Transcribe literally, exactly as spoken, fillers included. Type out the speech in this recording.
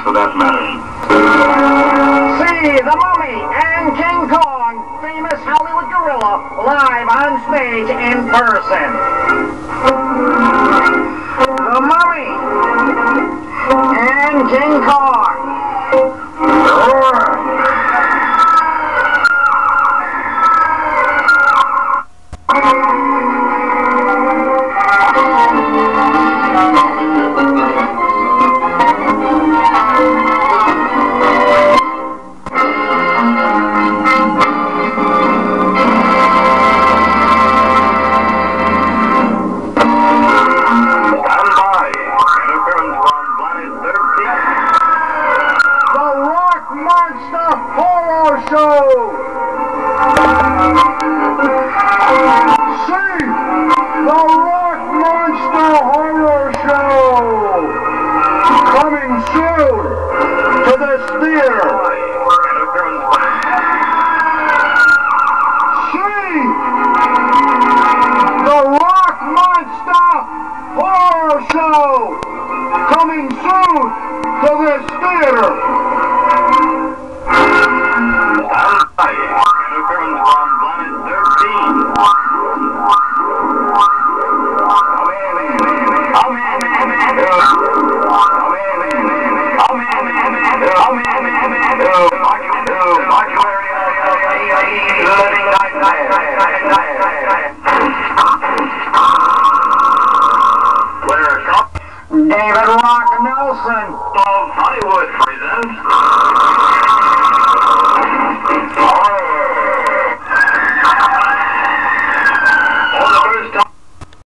for that matter. See the Mummy and King Kong, famous Hollywood gorilla, live on stage in person. The Mummy and King Kong. Coming soon to this theater. Interference from Planet thirteen. David Rock Nelson of Hollywood presents